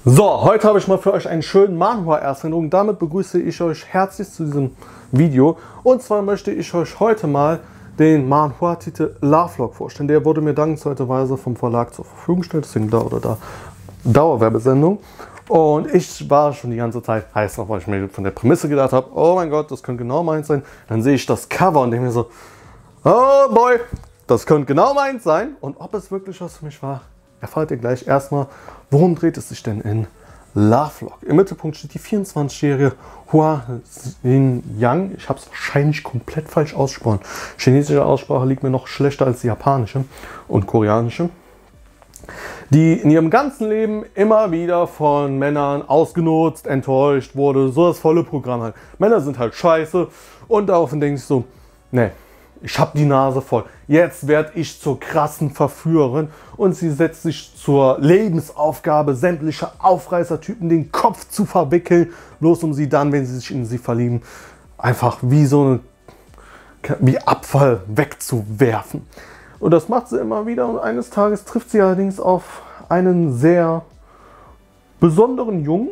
So, heute habe ich mal für euch einen schönen Manhwa-Ersteindruck. Damit begrüße ich euch herzlich zu diesem Video. Und zwar möchte ich euch heute mal den Manhwa-Titel Lovelock vorstellen. Der wurde mir dankenswerterweise vom Verlag zur Verfügung gestellt, deswegen da oder da Dauerwerbesendung. Und ich war schon die ganze Zeit heiß drauf, weil ich mir von der Prämisse gedacht habe, oh mein Gott, das könnte genau meins sein. Dann sehe ich das Cover und denke mir so, oh boy, das könnte genau meins sein. Und ob es wirklich was für mich war, erfahrt ihr gleich. Erstmal, worum dreht es sich denn in Lovelock? Im Mittelpunkt steht die 24-jährige Hua Xin-Yang. Ich habe es wahrscheinlich komplett falsch ausgesprochen. Chinesische Aussprache liegt mir noch schlechter als die japanische und koreanische. Die in ihrem ganzen Leben immer wieder von Männern ausgenutzt, enttäuscht wurde. So das volle Programm halt. Männer sind halt scheiße und daraufhin denke ich so, nee, ich habe die Nase voll. Jetzt werde ich zur krassen Verführerin. Und sie setzt sich zur Lebensaufgabe, sämtliche Aufreißertypen den Kopf zu verwickeln, bloß um sie dann, wenn sie sich in sie verlieben, einfach wie Abfall wegzuwerfen. Und das macht sie immer wieder. Und eines Tages trifft sie allerdings auf einen sehr besonderen Jungen,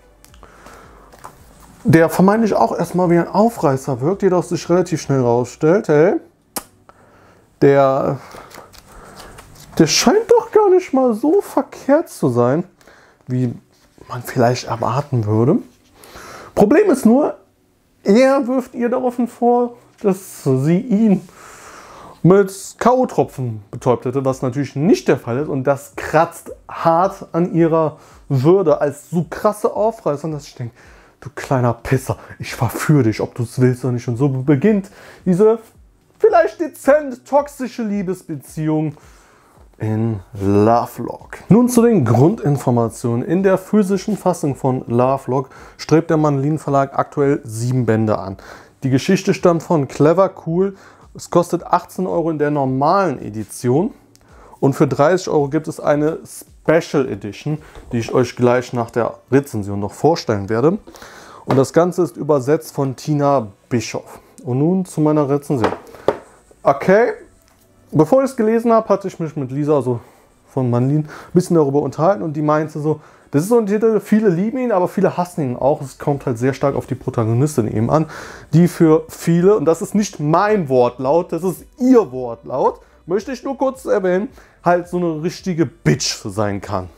der vermeintlich auch erstmal wie ein Aufreißer wirkt, jedoch sich relativ schnell rausstellt, hey, der scheint doch gar nicht mal so verkehrt zu sein, wie man vielleicht erwarten würde. Problem ist nur, er wirft ihr daraufhin vor, dass sie ihn mit K.O.-Tropfen betäubt hätte, was natürlich nicht der Fall ist. Und das kratzt hart an ihrer Würde als so krasse Aufreißer, dass ich denke, du kleiner Pisser, ich verführe dich, ob du es willst oder nicht. Und so beginnt diese vielleicht dezent toxische Liebesbeziehung in Lovelock. Nun zu den Grundinformationen. In der physischen Fassung von Lovelock strebt der Manlin Verlag aktuell 7 Bände an. Die Geschichte stammt von Clever Cool. Es kostet 18 € in der normalen Edition. Und für 30 € gibt es eine Special Edition, die ich euch gleich nach der Rezension noch vorstellen werde. Und das Ganze ist übersetzt von Tina Bischoff. Und nun zu meiner Rezension. Okay, bevor ich es gelesen habe, hatte ich mich mit Lisa, also von Manlin, ein bisschen darüber unterhalten. Und die meinte so, das ist so ein Titel, viele lieben ihn, aber viele hassen ihn auch. Es kommt halt sehr stark auf die Protagonistin eben an, die für viele, und das ist nicht mein Wortlaut, das ist ihr Wortlaut, möchte ich nur kurz erwähnen, halt so eine richtige Bitch sein kann.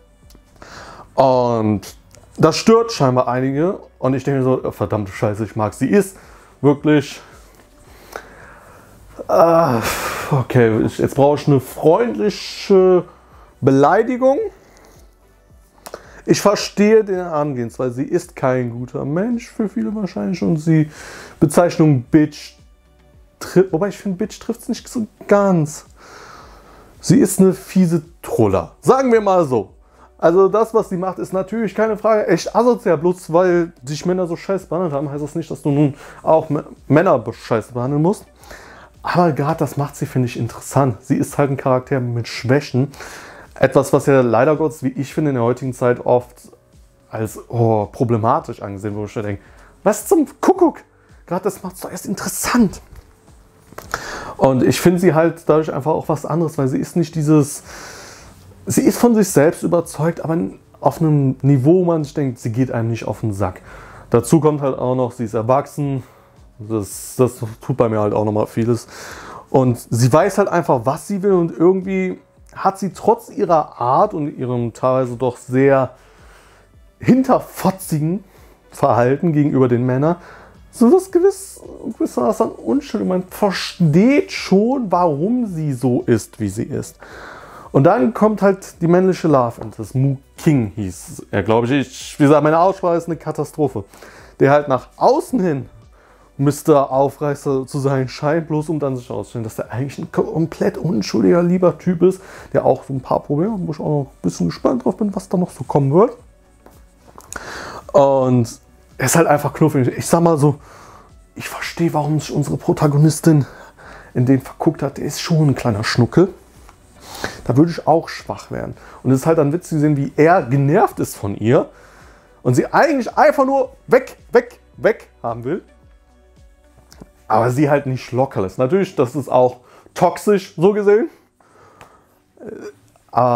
Und das stört scheinbar einige. Und ich denke so, verdammte Scheiße, ich mag sie. Ist wirklich... okay, jetzt brauche ich eine freundliche Beleidigung. Ich verstehe den Angehensweise. Sie ist kein guter Mensch, für viele wahrscheinlich. Und die Bezeichnung Bitch trifft, wobei ich finde, Bitch trifft es nicht so ganz. Sie ist eine fiese Troller. Sagen wir mal so. Also das, was sie macht, ist natürlich keine Frage echt asozial. Bloß weil sich Männer so scheiße behandelt haben, heißt das nicht, dass du nun auch Männer scheiße behandeln musst. Aber gerade das macht sie, finde ich, interessant. Sie ist halt ein Charakter mit Schwächen. Etwas, was ja leider Gottes, wie ich finde, in der heutigen Zeit oft als problematisch angesehen wird, wo ich denke, was zum Kuckuck? Gerade das macht es doch erst interessant. Und ich finde sie halt dadurch einfach auch was anderes, weil sie ist nicht dieses... Sie ist von sich selbst überzeugt, aber auf einem Niveau, wo man sich denkt, sie geht einem nicht auf den Sack. Dazu kommt halt auch noch, sie ist erwachsen. Das tut bei mir halt auch nochmal vieles. Und sie weiß halt einfach, was sie will. Und irgendwie hat sie trotz ihrer Art und ihrem teilweise doch sehr hinterfotzigen Verhalten gegenüber den Männern so das gewissermaßen an Unschuld. Man versteht schon, warum sie so ist, wie sie ist. Und dann kommt halt die männliche Love Interest. Mu King hieß er, glaube ich. Wie gesagt, meine Aussprache ist eine Katastrophe. Der halt nach außen hin Mr. Aufreißer zu sein scheint, bloß um dann sich auszustellen, dass der eigentlich ein komplett unschuldiger, lieber Typ ist, der auch so ein paar Probleme hat, wo ich auch noch ein bisschen gespannt drauf bin, was da noch so kommen wird. Und er ist halt einfach knuffig. Ich sag mal so, ich verstehe, warum sich unsere Protagonistin in den verguckt hat. Der ist schon ein kleiner Schnuckel. Da würde ich auch schwach werden. Und es ist halt dann witzig zu sehen, wie er genervt ist von ihr und sie eigentlich einfach nur weg haben will. Aber sie halt nicht locker lässt. Natürlich, das ist auch toxisch, so gesehen. Aber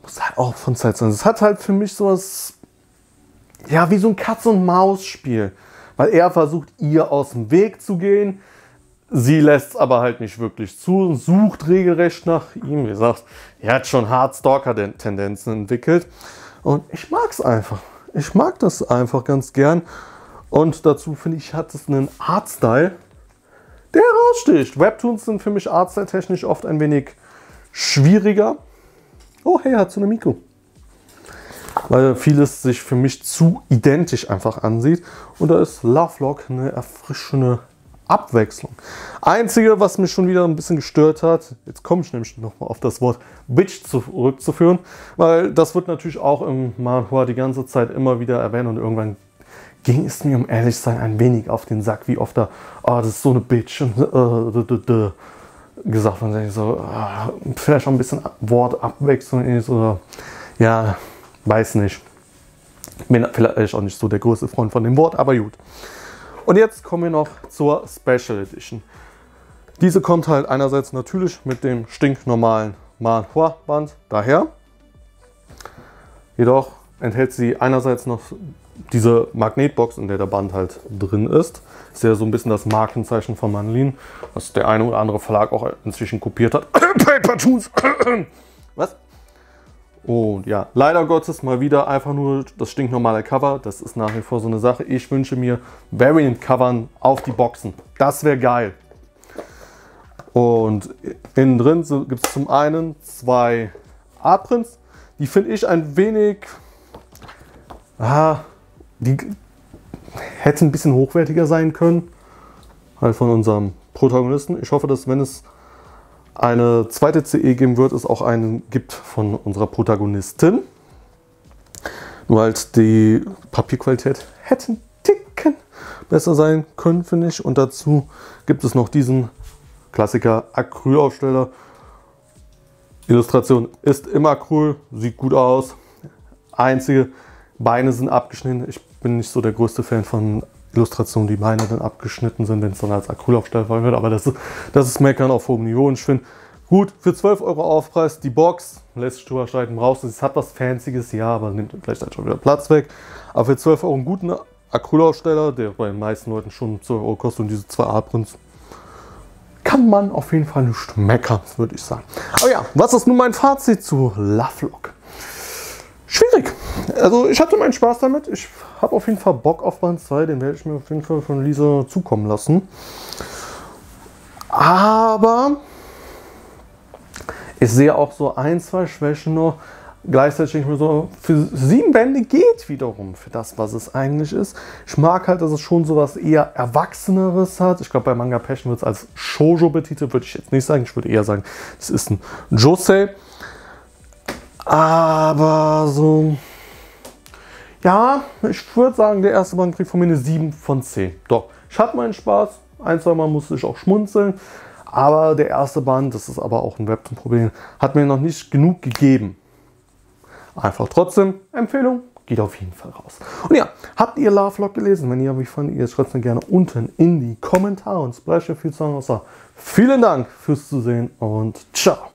ist halt auch von Zeit zu Zeit. Es hat halt für mich sowas, ja, wie so ein Katz-und-Maus-Spiel. Weil er versucht, ihr aus dem Weg zu gehen. Sie lässt es aber halt nicht wirklich zu und sucht regelrecht nach ihm. Wie gesagt, er hat schon Hard-Stalker-Tendenzen entwickelt. Und ich mag es einfach. Ich mag das einfach ganz gern. Und dazu finde ich, hat es einen Artstyle, der heraussticht. Webtoons sind für mich artstyle-technisch oft ein wenig schwieriger. Oh, hey, hat so eine Miku. Weil vieles sich für mich zu identisch einfach ansieht. Und da ist Lovelock eine erfrischende Abwechslung. Einzige, was mich schon wieder ein bisschen gestört hat, jetzt komme ich nämlich nochmal auf das Wort Bitch zurückzuführen, weil das wird natürlich auch im Manhwa die ganze Zeit immer wieder erwähnt und irgendwann ging es mir, um ehrlich zu sein, ein wenig auf den Sack, wie oft da, oh, das ist so eine Bitch und gesagt von so, vielleicht auch ein bisschen Wortabwechslung ist oder ja, weiß nicht. Bin vielleicht auch nicht so der größte Freund von dem Wort, aber gut. Und jetzt kommen wir noch zur Special Edition. Diese kommt halt einerseits natürlich mit dem stinknormalen Manhwa-Band daher. Jedoch enthält sie einerseits noch diese Magnetbox, in der der Band halt drin ist. Ist ja so ein bisschen das Markenzeichen von Manlin, was der eine oder andere Verlag auch inzwischen kopiert hat. Paper Toons! Was? Und ja, leider Gottes mal wieder einfach nur das stinknormale Cover. Das ist nach wie vor so eine Sache. Ich wünsche mir Variant-Covern auf die Boxen. Das wäre geil. Und innen drin gibt es zum einen zwei Artprints. Die finde ich ein wenig... die hätten ein bisschen hochwertiger sein können. Halt von unserem Protagonisten. Ich hoffe, dass wenn es eine zweite CE geben wird, es auch einen gibt von unserer Protagonistin. Nur halt die Papierqualität hätte einen Ticken besser sein können, finde ich. Und dazu gibt es noch diesen Klassiker Acrylaufsteller. Illustration ist immer Acryl, sieht gut aus. Einzige, Beine sind abgeschnitten. Ich bin nicht so der größte Fan von Illustrationen, die Beine dann abgeschnitten sind, wenn es dann als Acrylaufsteller wird. Aber das ist Meckern auf hohem Niveau. Und ich finde, gut, für 12 € Aufpreis, die Box, lässt sich drüber streiten, brauchst du. Es hat was Fancyes, ja, aber nimmt gleichzeitig schon wieder Platz weg. Aber für 12 € einen guten Acrylaufsteller, der bei den meisten Leuten schon 12 € kostet und diese zwei Artprints, kann man auf jeden Fall nicht meckern, würde ich sagen. Aber ja, was ist nun mein Fazit zu Lovelock? Schwierig. Also ich hatte meinen Spaß damit. Ich habe auf jeden Fall Bock auf Band 2. Den werde ich mir auf jeden Fall von Lisa zukommen lassen. Aber ich sehe auch so ein, zwei Schwächen noch. Gleichzeitig denke ich mir so, für 7 Bände geht wiederum für das, was es eigentlich ist. Ich mag halt, dass es schon so was eher Erwachseneres hat. Ich glaube, bei Manga Passion wird es als Shoujo betitelt, würde ich jetzt nicht sagen. Ich würde eher sagen, es ist ein Josei. Aber so, ja, ich würde sagen, der erste Band kriegt von mir eine 7 von 10. Doch, ich hatte meinen Spaß. Ein, zwei Mal musste ich auch schmunzeln. Aber der erste Band, das ist aber auch ein Webtoon-Problem, hat mir noch nicht genug gegeben. Einfach trotzdem, Empfehlung, geht auf jeden Fall raus. Und ja, habt ihr Lovelock gelesen? Wenn ja, wie fandet ihr es? Schreibt es mir gerne unten in die Kommentare. Und es bleibt ja viel zu sagen außer vielen Dank fürs Zusehen und ciao.